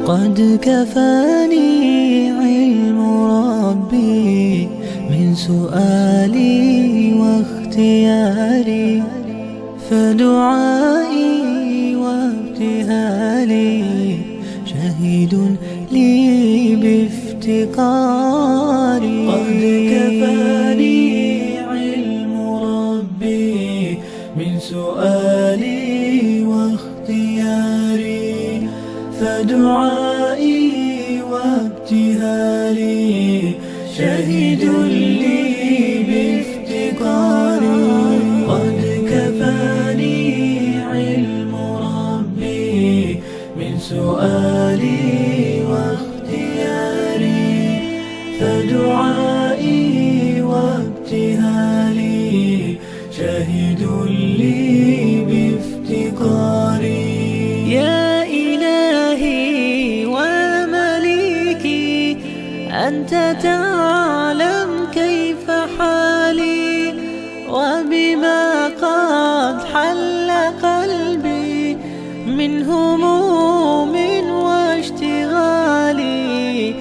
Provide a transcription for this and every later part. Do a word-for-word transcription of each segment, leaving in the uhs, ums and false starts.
قد كفاني علم ربي من سؤالي واختياري، فدعائي وابتهالي شهيد لي بافتقاري. قد كفاني علم ربي من سؤالي واختياري، فدعائي وابتهالي شهيد لي بافتقاري. قد كفاني علم ربي من سؤالي واختياري، فدعائي وابتهالي شهيد لي بافتقاري. يا إلهي ومليكي أنت تعلم كيف حالي، وبما قد حل قلبي من هموم واشتغالي،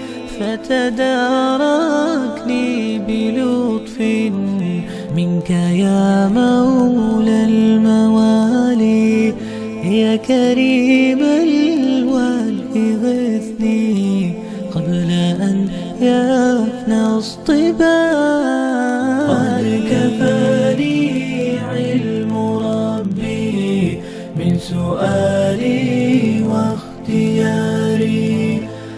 فتداركني بلطف منك يا مولى الموالي. يا كريم الوالي غثني قبل أن يفنى اصطبالي. قد كفاني علم ربي من سؤالي واختياري،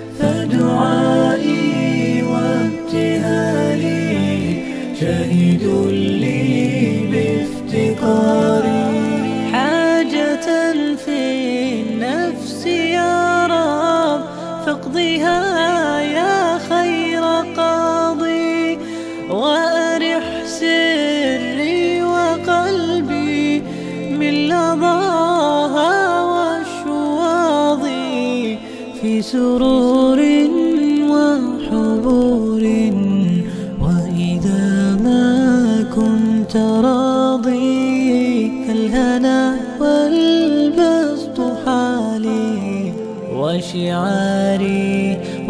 فدعائي وابتهالي شهيد لي بافتقاري. حاجة في النفس يا رب فاقضها يا خير قاضي، وأرح سري وقلبي من لظاها والشواظي، في سرور وحبور وإذا ما كنت راضي، فالهنا والبسط حالي وشعاري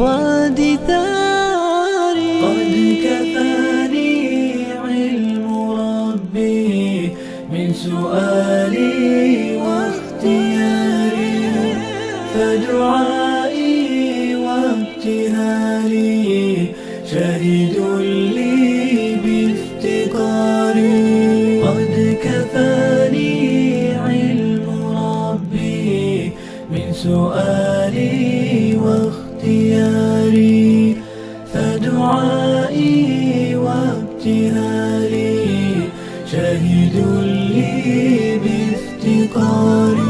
ودثاري. قد كفاني علم ربي من سؤالي واختياري، فدعائي وابتهالي شهيد لي بافتقاري. قد كفاني علم ربي من سؤالي واختياري، فدعائي وابتهالي شهيد لي بافتقاري.